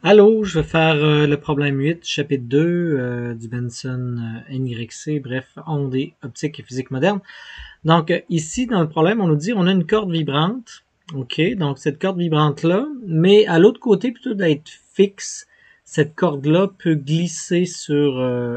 Allô, je vais faire le problème 8, chapitre 2 du Benson NYC, bref, ondes et optique et physique moderne. Donc ici, dans le problème, on nous dit on a une corde vibrante. OK, donc cette corde vibrante-là, mais à l'autre côté, plutôt d'être fixe, cette corde-là peut glisser sur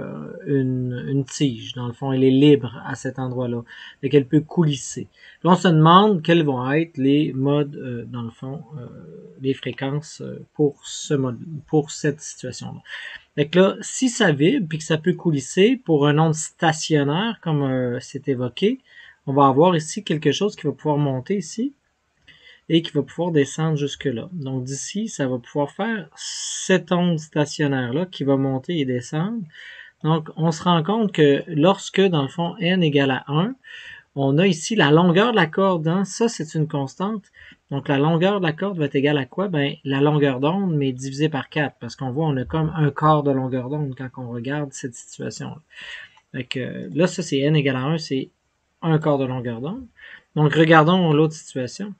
une tige. Dans le fond, elle est libre à cet endroit-là. Et qu'elle peut coulisser. Là, on se demande quels vont être les modes, dans le fond, les fréquences pour ce mode, pour cette situation-là. Fait que là, si ça vibre puis que ça peut coulisser pour un onde stationnaire, comme c'est évoqué, on va avoir ici quelque chose qui va pouvoir monter ici et qui va pouvoir descendre jusque là. Donc d'ici, ça va pouvoir faire cette onde stationnaire-là qui va monter et descendre. Donc on se rend compte que lorsque, dans le fond, n égale à 1, on a ici la longueur de la corde. Hein? Ça, c'est une constante. Donc la longueur de la corde va être égale à quoi? Ben, la longueur d'onde, mais divisée par 4. Parce qu'on voit, on a comme un quart de longueur d'onde quand on regarde cette situation-là. Fait que là, ça, c'est n égale à 1, c'est un quart de longueur d'onde. Donc, regardons l'autre situation.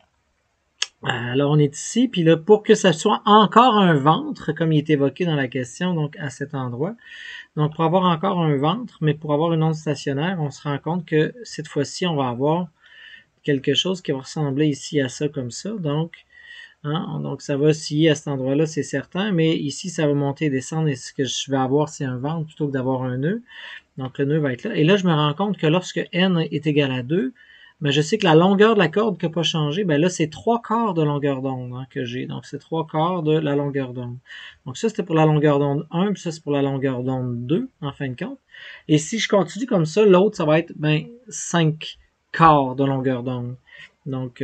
Alors, on est ici, puis là, pour que ça soit encore un ventre, comme il est évoqué dans la question, donc à cet endroit, donc pour avoir encore un ventre, mais pour avoir une onde stationnaire, on se rend compte que cette fois-ci, on va avoir quelque chose qui va ressembler ici à ça, comme ça. Donc, donc ça va osciller à cet endroit-là, c'est certain, mais ici, ça va monter et descendre, et ce que je vais avoir, c'est un ventre plutôt que d'avoir un nœud. Donc, le nœud va être là. Et là, je me rends compte que lorsque n est égal à 2, ben, je sais que la longueur de la corde qui n'a pas changé, ben là, c'est 3 quarts de longueur d'onde que j'ai. Donc, c'est 3 quarts de la longueur d'onde. Donc, ça, c'était pour la longueur d'onde 1, puis ça, c'est pour la longueur d'onde 2, en fin de compte. Et si je continue comme ça, l'autre, ça va être 5 quarts de longueur d'onde. Donc,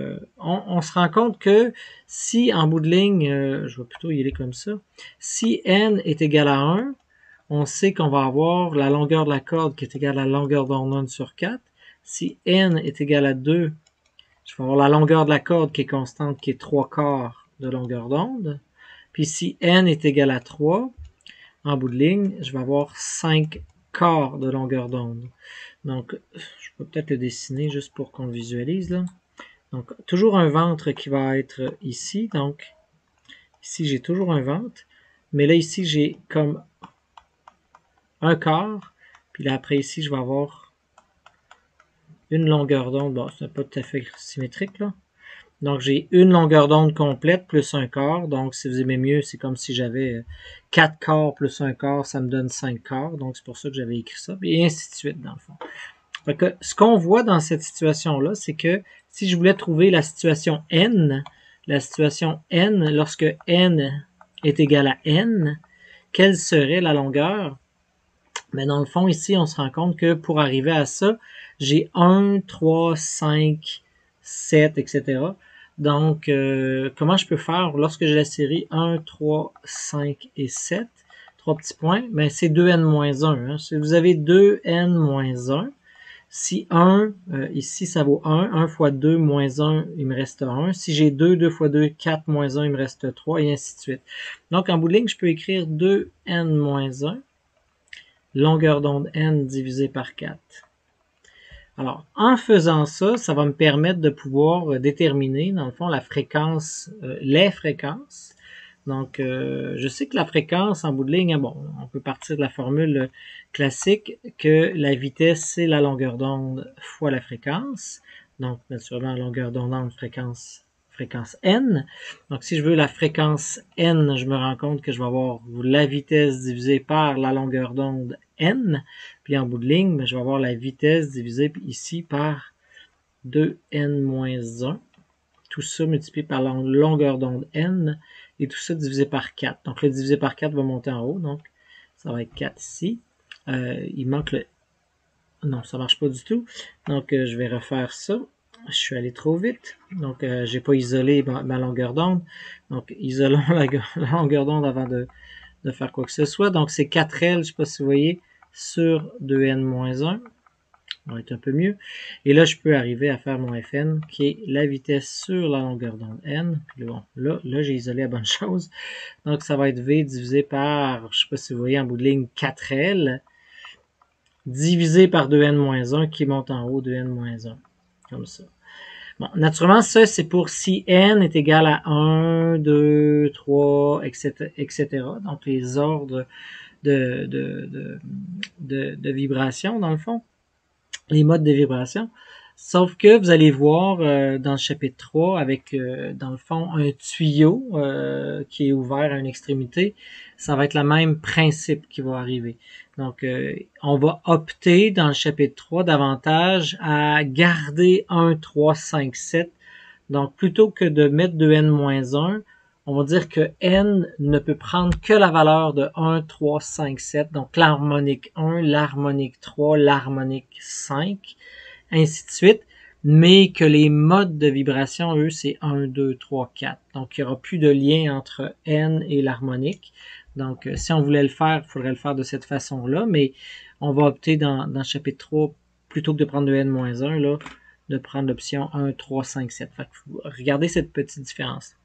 on se rend compte que si, en bout de ligne, je vais plutôt y aller comme ça, si n est égal à 1, on sait qu'on va avoir la longueur de la corde qui est égale à la longueur d'onde 1 sur 4. Si n est égal à 2, je vais avoir la longueur de la corde qui est constante, qui est 3 quarts de longueur d'onde. Puis si n est égal à 3, en bout de ligne, je vais avoir 5 quarts de longueur d'onde. Donc, je peux peut-être le dessiner juste pour qu'on le visualise, là. Donc, toujours un ventre qui va être ici. Donc, ici, j'ai toujours un ventre. Mais là, ici, j'ai comme un quart. Puis là, après, ici, je vais avoir une longueur d'onde. Bon, c'est pas tout à fait symétrique, là. Donc, j'ai une longueur d'onde complète plus un quart. Donc, si vous aimez mieux, c'est comme si j'avais 4 quarts plus un quart, ça me donne 5 quarts. Donc, c'est pour ça que j'avais écrit ça. Et ainsi de suite, dans le fond. Fait que, ce qu'on voit dans cette situation-là, c'est que si je voulais trouver la situation n, lorsque n est égal à n, quelle serait la longueur? Mais dans le fond, ici, on se rend compte que pour arriver à ça, j'ai 1, 3, 5, 7, etc. Donc, comment je peux faire lorsque j'ai la série 1, 3, 5 et 7? 3 petits points, ben c'est 2n-1. Hein. Si vous avez 2n-1, si 1, ici ça vaut 1, 1 fois 2 moins 1, il me reste 1. Si j'ai 2, 2 fois 2, 4 moins 1, il me reste 3, et ainsi de suite. Donc, en bout de ligne, je peux écrire 2n-1, longueur d'onde n divisé par 4. Alors, en faisant ça, ça va me permettre de pouvoir déterminer, dans le fond, la fréquence, les fréquences. Donc, je sais que la fréquence, en bout de ligne, bon, on peut partir de la formule classique que la vitesse, c'est la longueur d'onde fois la fréquence. Donc, naturellement, longueur d'onde, fréquence n. Donc, si je veux la fréquence n, je me rends compte que je vais avoir la vitesse divisée par la longueur d'onde n. Puis en bout de ligne, je vais avoir la vitesse divisée ici par 2n-1. Tout ça multiplié par la longueur d'onde n. Et tout ça divisé par 4. Donc, le divisé par 4 va monter en haut. Donc, ça va être 4 ici. Il manque le... Non, ça marche pas du tout. Donc, je vais refaire ça. Je suis allé trop vite. Donc, j'ai pas isolé ma longueur d'onde. Donc, isolons la longueur d'onde avant de faire quoi que ce soit. Donc, c'est 4L, je ne sais pas si vous voyez, sur 2n-1. Ça va être un peu mieux. Et là, je peux arriver à faire mon Fn, qui est la vitesse sur la longueur d'onde n. Puis bon, là j'ai isolé la bonne chose. Donc, ça va être V divisé par, je ne sais pas si vous voyez en bout de ligne, 4L, divisé par 2n-1, qui monte en haut, 2n-1, comme ça. Bon, naturellement, ça, c'est pour si n est égal à 1, 2, 3, etc., etc. Donc, les ordres de vibration, dans le fond, les modes de vibration. Sauf que vous allez voir dans le chapitre 3 avec, dans le fond, un tuyau qui est ouvert à une extrémité, ça va être le même principe qui va arriver. Donc, on va opter dans le chapitre 3 davantage à garder 1, 3, 5, 7. Donc, plutôt que de mettre de n-1, on va dire que n ne peut prendre que la valeur de 1, 3, 5, 7. Donc, l'harmonique 1, l'harmonique 3, l'harmonique 5, ainsi de suite. Mais que les modes de vibration, eux, c'est 1, 2, 3, 4. Donc, il n'y aura plus de lien entre n et l'harmonique. Donc, si on voulait le faire, il faudrait le faire de cette façon-là. Mais on va opter dans le chapitre 3, plutôt que de prendre de n-1, là, de prendre l'option 1, 3, 5, 7. Fait que regardez cette petite différence.